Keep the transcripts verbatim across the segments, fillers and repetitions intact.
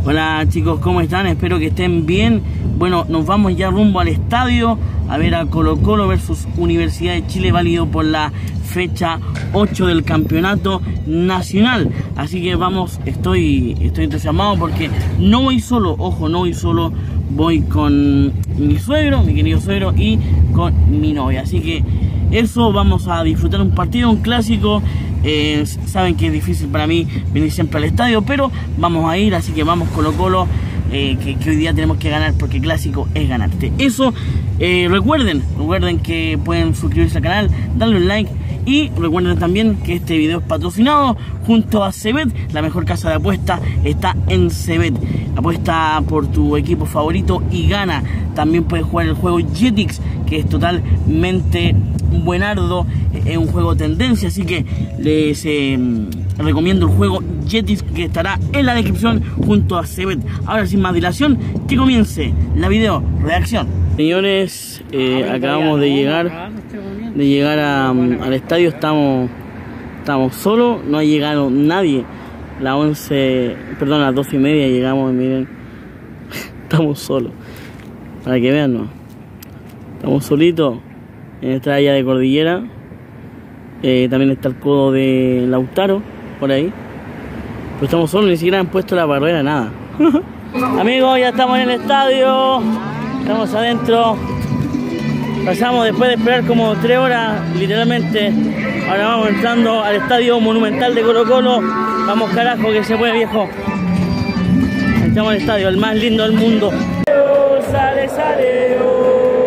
Hola chicos, ¿cómo están? Espero que estén bien. Bueno, nos vamos ya rumbo al estadio a ver a Colo Colo versus Universidad de Chile, válido por la fecha ocho del campeonato nacional. Así que vamos, estoy, estoy entusiasmado porque no voy solo, ojo, no voy solo, voy con mi suegro, mi querido suegro, y con mi novia. Así que eso, vamos a disfrutar un partido, un clásico. Eh, saben que es difícil para mí venir siempre al estadio, pero vamos a ir, así que vamos Colo Colo, eh, que, que hoy día tenemos que ganar porque clásico es ganarte. Eso, eh, recuerden, recuerden que pueden suscribirse al canal, darle un like y recuerden también que este video es patrocinado junto a Cebet, la mejor casa de apuesta está en Cebet. Apuesta por tu equipo favorito y gana. También puedes jugar el juego Jetix, que es totalmente buenardo, es un juego tendencia, así que les eh, recomiendo el juego Jetix, que estará en la descripción junto a Cebet. Ahora, sin más dilación, que comience la video reacción. Señores, eh, acabamos de llegar de llegar a, al estadio. Estamos estamos solos, no ha llegado nadie. Las once, perdón, las doce y media llegamos y miren, estamos solos, para que vean, ¿no? Estamos solitos en esta área de cordillera. Eh, también está el codo de Lautaro por ahí, pero estamos solos, ni siquiera han puesto la barrera, nada. Amigos, ya estamos en el estadio, estamos adentro. Pasamos después de esperar como tres horas, literalmente. Ahora vamos entrando al estadio monumental de Colo Colo. Vamos carajo, que se puede, viejo. Entramos al estadio, el más lindo del mundo. Sale, sale, oh.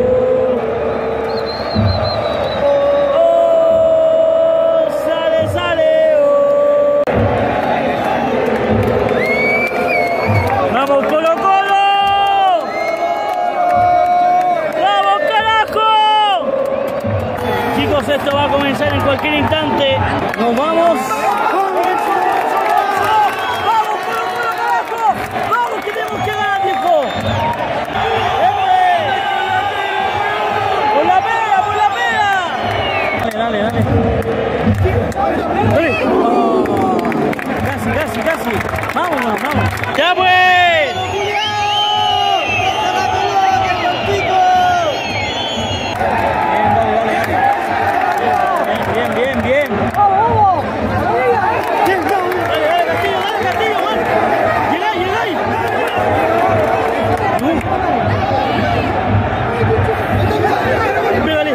Esto va a comenzar en cualquier instante. Nos vamos. ¡Vamos, Colo Colo, carajo! ¡Vamos, que tenemos que ganar, viejo! ¡Por la pega, por la pega! Dale, dale, dale. dale. Oh, casi, casi, casi. Vámonos, vamos. ¡Ya pues! Bien, bien, bien. ¡Vamos, vamos! ¡Dale, dale, Castillo, dale, Castillo, man! ¡Llegáis, llegáis! ¡Pégale!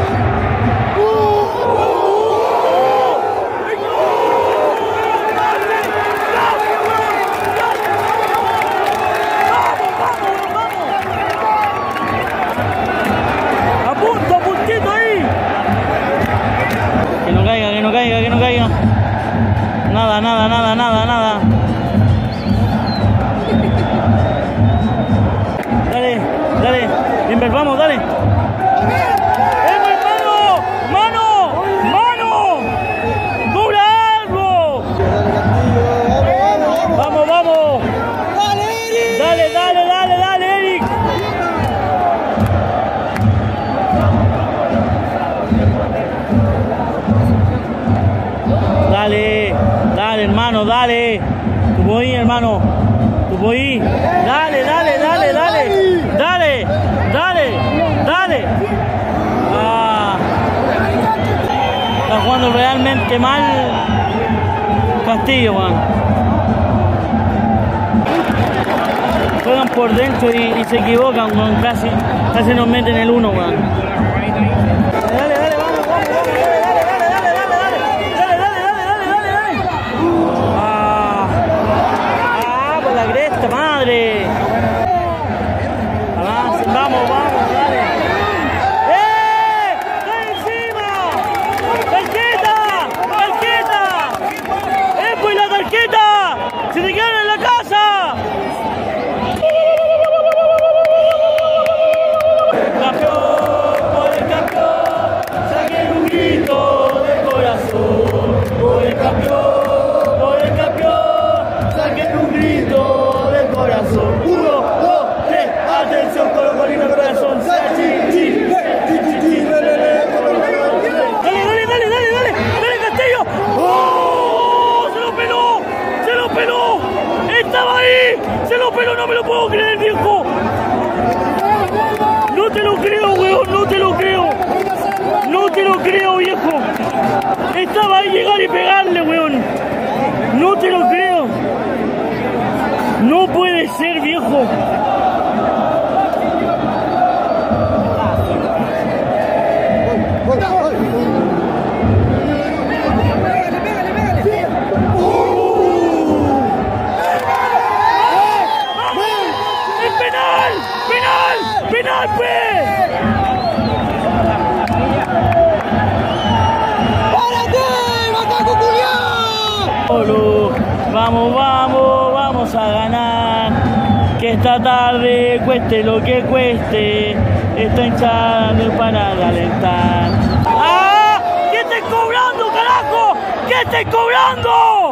Nada, nada, nada, nada, nada. Dale, dale. Inver, vamos, dale. ¡Eh, mano! ¡Mano! ¡Mano! ¡Dura algo! Vamos, vamos. Dale, dale, dale, dale, Eric. Dale. Dale, hermano, dale. Tú voy, hermano. Tú voy. Dale, dale, dale, dale. Dale, dale, dale. Ah. Está jugando realmente mal Castillo, man. Juegan por dentro y, y se equivocan, man. Casi, casi nos meten el uno, man. Dale, dale, vamos, vamos, vamos. Dale, dale, dale, dale, dale. Dale, dale, dale, dale, dale, dale. La cresta, madre. Avance, vamos, vamos, dale. ¡Eh! ¡Está encima! ¡Tarjeta! ¡Tarjeta! ¡Eh, pues la tarjeta! ¡Se te quedaron en la casa! ¡Campeón! ¡Por el campeón! ¡Saquen un grito de corazón! ¡Por el campeón! ¡Por el campeón! ¡Saquen un grito! Uno, dos, tres, atención, Colo Colino, corazón. Dale, dale, dale, dale, dale, dale, Castillo. ¡Oh! Se lo peló, se lo peló. Estaba ahí, se no me lo puedo creer, viejo. No te lo creo, weón, no te lo creo. No te lo creo, viejo. Estaba a llegar y pegarle, weón. No te lo creo. No puede ser, viejo. ¡Penal, pues! ¡Párate, macaco culiao! Vamos, vamos, vamos a ganar. Que esta tarde, cueste lo que cueste, está hinchada no es para alentar. ¡Ah! ¿Qué estáis cobrando, carajo? ¿Qué estáis cobrando?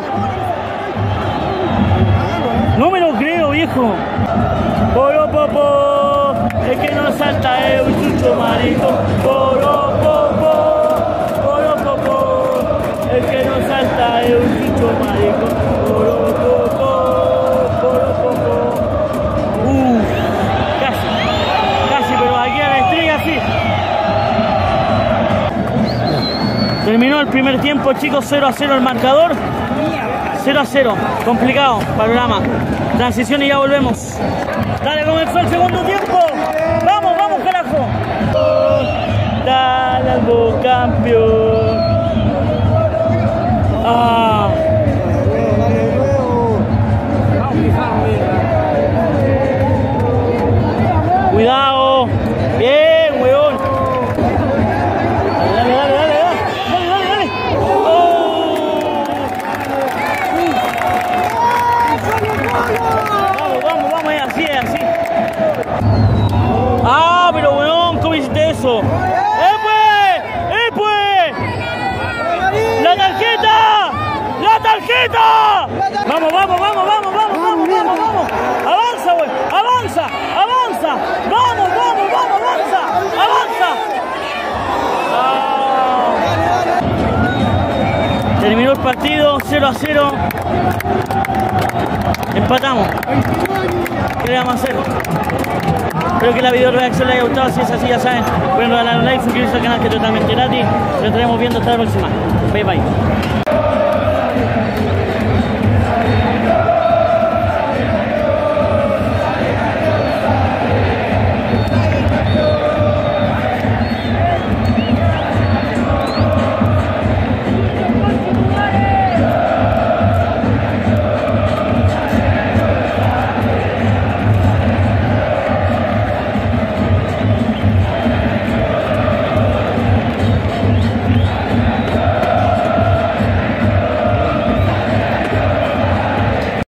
No me lo creo, viejo. Poro, popo. Es que no salta, es un chucho marico. Poro, popo, poro, popo. Es que no salta, es un chucho marico. Poro, popo, poro, popo. Uh, casi, casi, pero aquí a la estrella sí. Terminó el primer tiempo, chicos, cero a cero el marcador. cero a cero, complicado, panorama. Transición y ya volvemos. Dale, comenzó el segundo tiempo. Vamos, vamos, carajo. Dale algo, campeón. Ah. Cuidado. Bien, weón. Dale, dale, dale, dale. Dale, dale, dale. Oh. Vamos, vamos, vamos, es así, es así. Ah, pero weón, ¿cómo hiciste eso? ¡Eh, pues! ¡Eh, pues! ¡La tarjeta! ¡La tarjeta! Vamos, vamos, vamos, vamos, vamos, vamos, vamos, vamos. Avanza, weón, avanza, avanza. Vamos, vamos, vamos, avanza, avanza. Ah. Terminó el partido, cero a cero. Empatamos. ¿Qué le vamos a hacer? Espero que la video reacción les haya gustado. Si es así, ya saben, pueden regalar un like, suscribirse al canal que es totalmente gratis. Nos estaremos viendo hasta la próxima. Bye bye.